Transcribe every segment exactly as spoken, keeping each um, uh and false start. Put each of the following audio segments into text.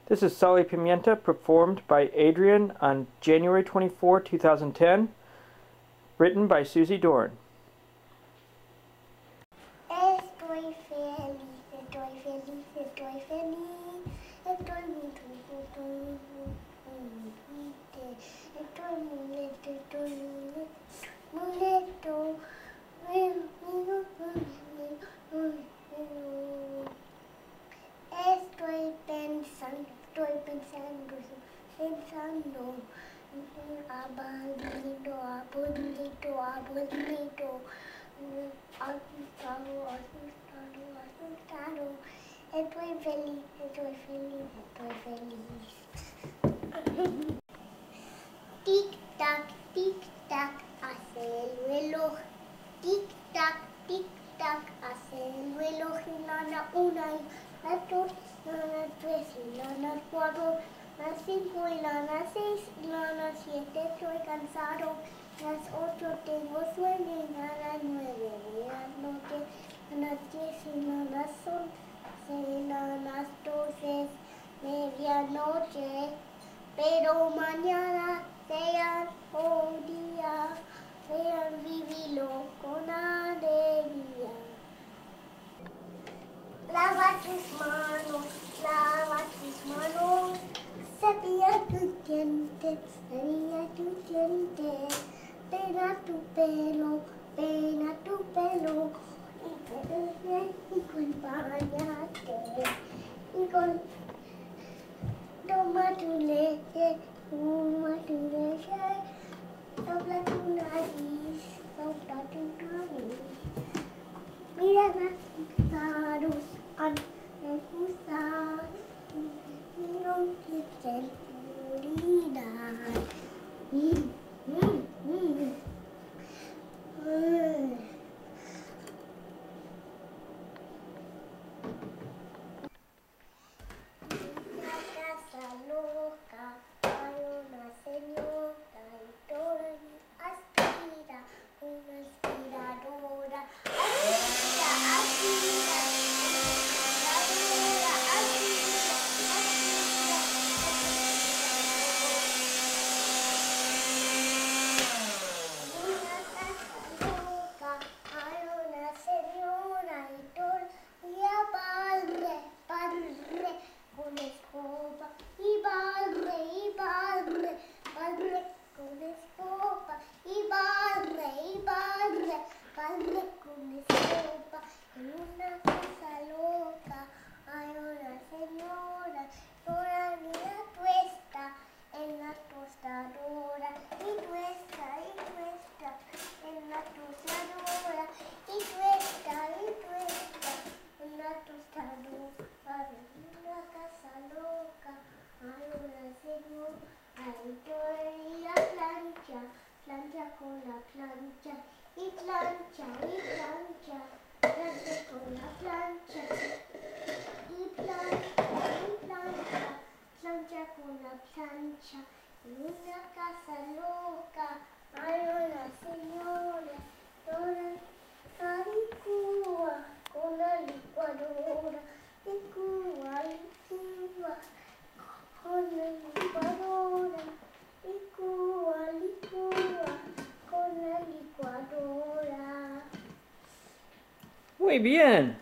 This is Sal y Pimienta, performed by Adrian on January twenty-fourth, two thousand ten, written by Susie Dorn. Estoy feliz, estoy feliz, estoy feliz, estoy muy triste, estoy muy triste, estoy muy lento, estoy pensando, estoy pensando, pensando, abuelito, abuelito, abuelito, asustado, asustado, asustado, estoy feliz, estoy feliz, estoy feliz. Tic tac, tic tac, hace el reloj, tic tac, tic tac, hace el reloj, y nada, una y las dos, y las tres, y las cuatro, las cinco, y las seis, y las siete, estoy cansado, las ocho tengo sueño, y las nueve, buenas noches, a las diez, y las once, y las doce, medianoche, pero mañana sea un día, sean vivirlo con alegría. Lava tus manos, lava tus manos, cepilla tus dientes, cepilla tus dientes, peina tu pelo, peina tu pelo, y peine y con bañate, y con toma tu leche, toma tu leche, sopla tu nariz, sopla tu nariz. Mira las gusanos, han gustar, no quieren morir. Mm, mm, mm. Mm. Una casa loca, hay una señora y toda aspira, una aspiradora, aspira, aspira, aspiradora, aspira, aspira, aspira. Una casa loca, hay una señora y toda ella barre, barre con escoba y barre, y barre, barre con escoba y barre, y barre, barre con escoba. En una casa loca hay una señora, todavía tuesta en la tostadora, y tuesta, y tuesta en la tostadora, y tuesta, y tuesta en la tostadora. En una casa loca hay una señora, hay todavía plancha, plancha con la plancha, y plancha, y plancha, plancha con la plancha, y plancha, y plancha, plancha con la plancha. En una casa loca hay una señora, toda la licúa con la licuadora, licúa, licúa con la licuadora, licúa, licúa con la licuadora. Muy bien.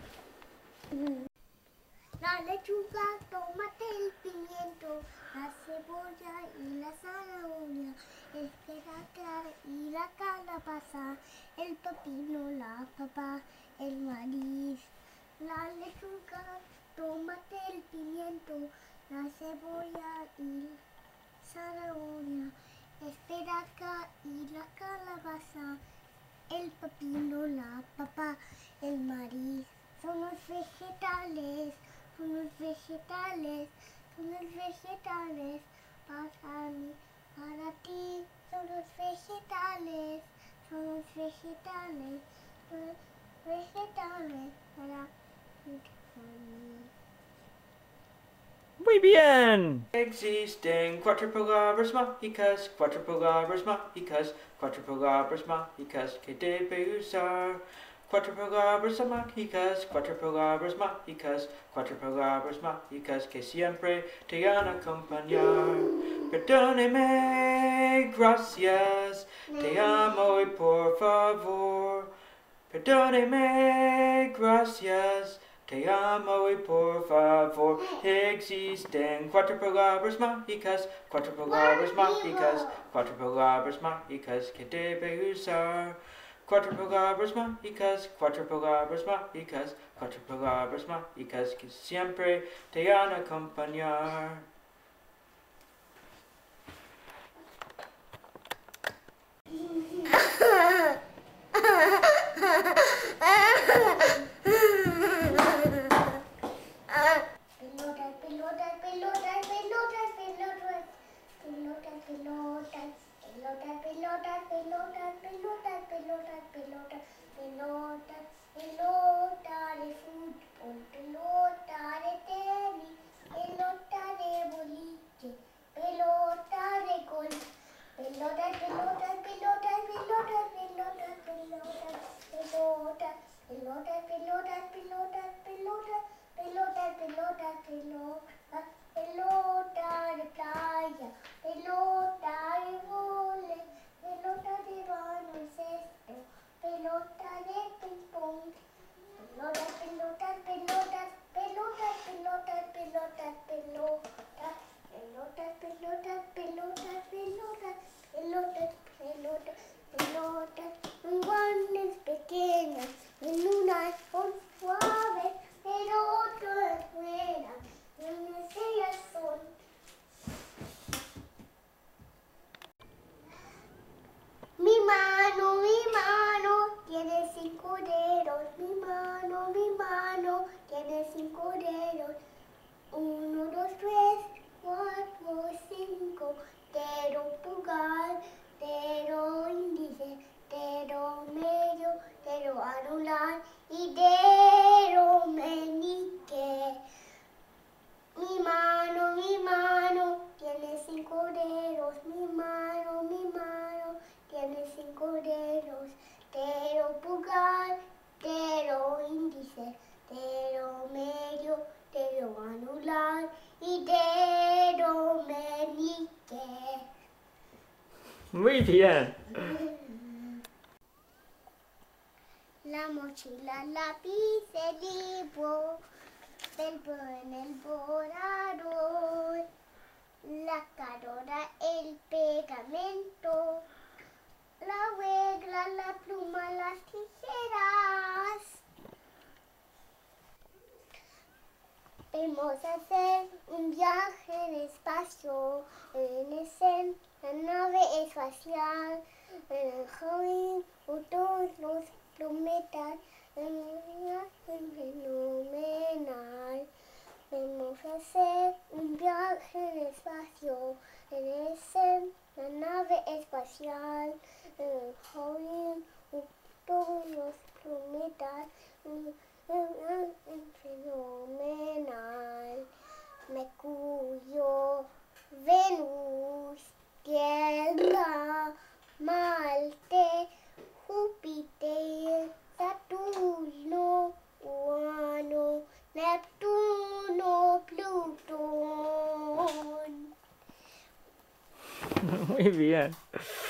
La lechuga, tomate, el pimiento, la cebolla y la zanahoria, el espinaca y la calabaza, el pepino, la papa, el maíz. La lechuga, tomate, el pimiento, la cebolla y la zanahoria, espinaca y la calabaza, el pepino, la papa, el maíz. Son los vegetales, son los vegetales, son los vegetales para mí, para ti. Son los vegetales, son los vegetales, son los vegetales para mí. Muy bien. Existen cuatro palabras mágicas, cuatro palabras mágicas, cuatro palabras mágicas que debe usar. Cuatro mágicas, cuatro palabras mágicas, cuatro palabras mágicas que siempre te van a acompañar. Perdóneme, gracias, te amo y por favor. Perdóneme, gracias, te amo y por favor. Existen cuatro palabras mágicas, cuatro palabras mágicas, cuatro palabras mágicas que debe usar. Cuatro palabras mágicas, cuatro palabras mágicas, cuatro palabras mágicas que siempre te van a acompañar. Pelotas, pelotas, pelotas, pelotas, pelotas, pelotas, pelotas, pelotas, pelotas, pelotas, pelotas, pelotas, pelotas, pelotas, pelota de fútbol, pelota de tenis, pelota de boliche, pelota de golf, pelotas, pelotas, pelotas, pelotas, pelotas, pelotas, pelotas, pelotas, pelotas, pelotas, pelotas. Pelota, pelota, pelota, pelota de playa, pelota de vole, pelota de baloncesto, pelota de ping pong, pelotas, pelotas, pelotas, pelotas, pelotas, pelotas, pelotas, pelotas, pelotas, pelotas, pelotas, pelotas, pelotas, pelotas, en grandes pequeñas, en unas son suaves, pero otras buenas, unas ellas son. Mi mano, mi mano, tiene cinco dedos. Mi mano, mi mano, tiene cinco dedos. Uno, dos, tres, cuatro, cinco. Dedo pulgar, dedo índice, dedo medio, dedo anular y dedo meñique. Mi mano, mi mano, tiene cinco dedos. Mi mano, mi mano, tiene cinco dedos. Dedo pulgar, dedo índice, dedo medio, dedo anular y dedo meñique. Muy bien. La mochila, lápiz, el libro, velcro en el borrador, la carora, el pegamento, la regla, la pluma, las tijeras. Vamos a hacer un viaje en espacio, en ese, la nave espacial, en el jardín, todos los planetas, en fenomenal. Vamos a hacer un viaje en espacio, en ese, la nave espacial, en el jardín, todos los planetas, en, en, en fenomenal. Mercurio, Venus, Tierra, Marte, Júpiter, Saturno, Urano, Neptuno, Plutón. Muy bien.